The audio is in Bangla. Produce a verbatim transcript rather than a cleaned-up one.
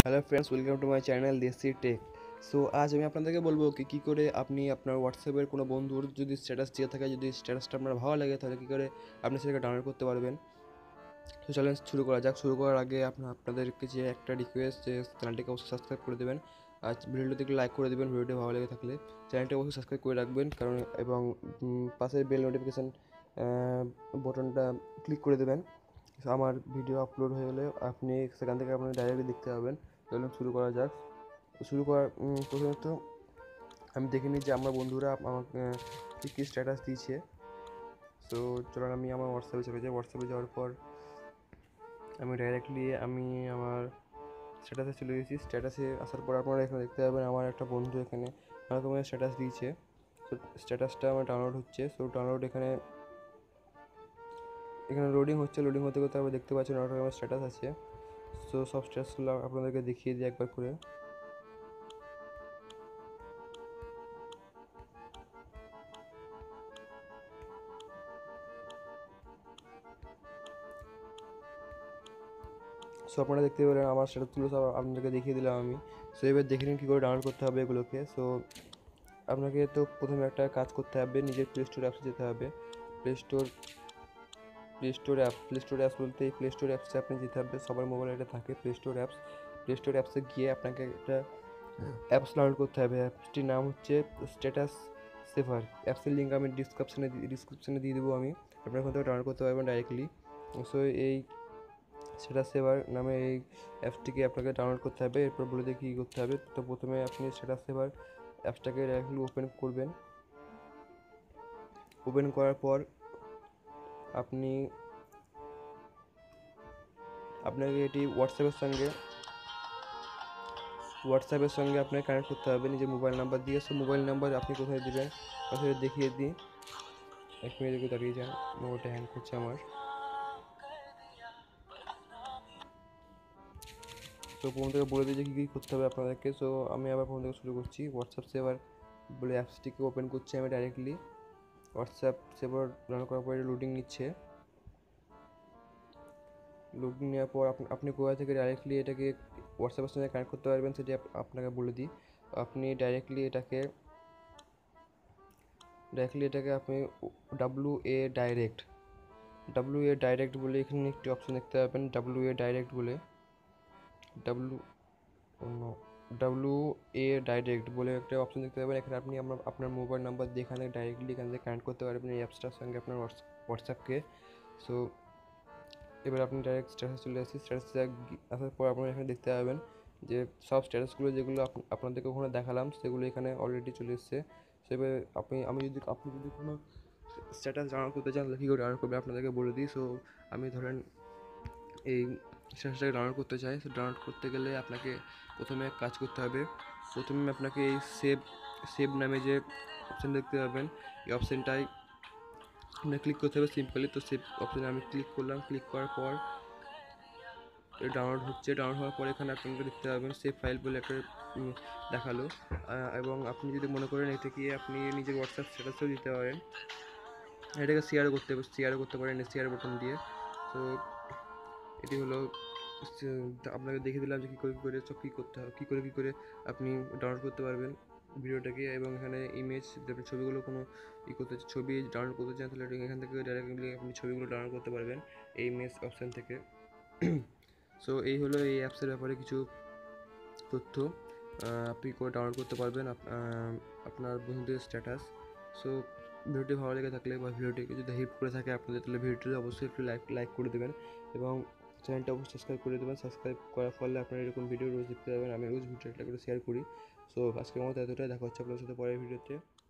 Hello friends, welcome to my channel Desi tech. So আজ আমি আপনাদেরকে বলবো কি কী করে আপনি আপনার হোয়াটসঅ্যাপের কোনো বন্ধুর যদি স্ট্যাটাস দিয়ে থাকে, যদি স্ট্যাটাসটা আপনার ভালো লাগে তাহলে কী করে আপনি সেটাকে ডাউনলোড করতে পারবেন। তো চ্যালেঞ্জ শুরু করা যাক। শুরু করার আগে আপনার আপনাদেরকে যে একটা রিকোয়েস্ট, যে চ্যানেলটিকে অবশ্যই সাবস্ক্রাইব করে দেবেন আর ভিডিওটিকে লাইক করে দেবেন। ভিডিওটি ভালো লেগে থাকলে চ্যানেলটি অবশ্যই সাবস্ক্রাইব করে রাখবেন, কারণ এবং পাশের বেল নোটিফিকেশান বটনটা ক্লিক করে দেবেন। আমার ভিডিও আপলোড হয়ে গেলে আপনি সেখান থেকে আপনি ডাইরেক্টলি দেখতে পাবেন। চলুন শুরু করা যাক। শুরু করার প্রথমত আমি দেখে নিই যে আমার বন্ধুরা আমাকে কী কী স্ট্যাটাস দিয়েছে। সো চলুন আমি আমার হোয়াটসঅ্যাপে চলে যাই। হোয়াটসঅ্যাপে যাওয়ার পর আমি ডাইরেক্টলি আমি আমার স্ট্যাটাসে চলে গেছি। স্ট্যাটাসে আসার পর আপনারা এখানে দেখতে পাবেন আমার একটা বন্ধু এখানে অনেক রকমের স্ট্যাটাস দিয়েছে। তো স্ট্যাটাসটা আমার ডাউনলোড হচ্ছে। সো ডাউনলোড এখানে এখানে লোডিং হচ্ছে। লোডিং হতে করতে আমরা দেখতে পাচ্ছেন অনেক রকমের স্ট্যাটাস আছে। সো সব স্ট্যাটাসগুলো আপনাদেরকে দেখিয়ে দিই একবার করে। সো আপনারা দেখতে পেলেন আমার স্ট্যাটাসগুলো সব আপনাদেরকে দেখিয়ে দিলাম আমি। সো এবার দেখে নিন কী করে ডাউনলোড করতে হবে এগুলোকে। সো আপনাকে তো প্রথমে একটা কাজ করতে হবে, নিজের প্লে স্টোর অ্যাপসে যেতে হবে। Play store play store app play store apps বলতে এই প্লে স্টোর অ্যাপসে আপনি যেতে হবে। সবার মোবাইলে এটা থাকে play store apps. Play store অ্যাপসে গিয়ে আপনাকে একটা অ্যাপস ডাউনলোড করতে হবে। অ্যাপসটির নাম হচ্ছে স্ট্যাটাস সেভার। অ্যাপসের লিঙ্ক আমি ডিসক্রিপশানে ডিসক্রিপশানে দিয়ে দেবো আমি। আপনারা ওখান থেকে ডাউনলোড করতে পারবেন ডাইরেক্টলি। সো এই স্ট্যাটাস সেভার নামে এই অ্যাপসটিকে আপনাকে ডাউনলোড করতে হবে। এরপর বলে দিয়ে কী করতে হবে। তো প্রথমে আপনি স্ট্যাটাস সেভার অ্যাপসটাকে ডাইরেক্টলি ওপেন করবেন। ওপেন করার পর আপনি আপনাকে এটি হোয়াটসঅ্যাপের সঙ্গে হোয়াটসঅ্যাপের সঙ্গে আপনাকে কানেক্ট করতে হবে নিজের মোবাইল নাম্বার দিয়ে। সো মোবাইল নাম্বার আপনি কোথায় দেবেন আসলে দেখিয়ে দিই। এক মিনিট একটু দাঁড়িয়ে যান, মোবাইলটা হ্যাং করছে আমার। তো প্রথম থেকে বলে দিই যে কী কী করতে হবে আপনাদেরকে। সো আমি আবার প্রথম থেকে শুরু করছি। হোয়াটসঅ্যাপ সেভার বলে অ্যাপসটিকে ওপেন করছি আমি ডাইরেক্টলি। হোয়াটসঅ্যাপ সেভার ডাউনলোড করার পরে লোডিং নিচ্ছে। লোডিং নেওয়ার পর আপনি কোথা থেকে ডাইরেক্টলি এটাকে হোয়াটসঅ্যাপের সঙ্গে কানেক্ট করতে পারবেন সেটি আপনাকে বলে দিই। আপনি ডাইরেক্টলি এটাকে ডাইরেক্টলি এটাকে আপনি W A direct W A direct বলে এখানে একটি অপশন দেখতে পাবেন। ডাব্লু এ ডাইরেক্ট বলে ডাব্লু ডাব্লু এ ডাইরেক্ট বলে একটা অপশন দেখতে পাবেন। এখানে আপনি আপনার আপনার মোবাইল নাম্বার দিয়ে এখানে ডাইরেক্টলি এখান থেকে কানেক্ট করতে পারবেন এই অ্যাপসটার সঙ্গে আপনার হোয়াটসঅ্যাপকে। সো এবার আপনি ডাইরেক্ট স্ট্যাটাস চলে আসছি। স্ট্যাটাসে আসার পর আপনারা এখানে দেখতে পাবেন যে সব স্ট্যাটাসগুলো যেগুলো আপনাদেরকে ওখানে দেখালাম সেগুলো এখানে অলরেডি চলে এসছে। সেভাবে আপনি আমি যদি আপনি যদি কোনো স্ট্যাটাস ডাউনলোড করতে চান তাহলে কী করে ডাউনলোড করবে আপনাদেরকে বলে দিই। সো আমি ধরেন এই স্ট্যাটাসটাকে ডাউনলোড করতে চাই। সো ডাউনলোড করতে গেলে আপনাকে প্রথমে কাজ করতে হবে। প্রথমে আপনাকে এই সেভ সেভ নামে যে অপশান দেখতে পাবেন এই অপশানটায় আপনাকে ক্লিক করতে হবে সিম্পলি। তো সেভ অপশানে আমি ক্লিক করলাম। ক্লিক করার পর ডাউনলোড হচ্ছে। ডাউনলোড হওয়ার পর এখানে আপনাকে দেখতে পাবেন সেভ ফাইল বলে একটা দেখালো। এবং আপনি যদি মনে করেন এটাকে আপনি নিজের হোয়াটসঅ্যাপ স্ট্যাটাসেও দিতে পারেন, এটাকে শেয়ারও করতে শেয়ারও করতে পারেন শেয়ার বাটন দিয়ে। তো এটি হলো আপনাকে দেখে দিলাম যে কী করে কী করে সব কী করতে হবে, কী করে কী করে আপনি ডাউনলোড করতে পারবেন ভিডিওটাকে। এবং এখানে ইমেজ ছবিগুলো কোনো ই করতে ছবি ডাউনলোড করতে চান তাহলে এখান থেকে ডাইরেক্টলি আপনি ছবিগুলো ডাউনলোড করতে পারবেন এই ইমেজ অপশান থেকে। সো এই হলো এই অ্যাপসের ব্যাপারে কিছু তথ্য। আপনি করে ডাউনলোড করতে পারবেন আপনার বন্ধুদের স্ট্যাটাস। সো ভিডিওটি ভালো লেগে থাকলে বা ভিডিওটিকে যদি হেল্প করে থাকে আপনাদের তাহলে ভিডিওটি অবশ্যই একটু লাইক লাইক করে দেবেন এবং চ্যানেলটা অবশ্যই সাবস্ক্রাইব করে দেবেন। সাবস্ক্রাইব করার ফলে আপনারা এরকম ভিডিও রোজ দেখতে পাবেন। আমি রোজ ভিডিওটা করে শেয়ার করি। সো আজকের মতো এতটাই, দেখা হচ্ছে আপনার সাথে পরের ভিডিওতে।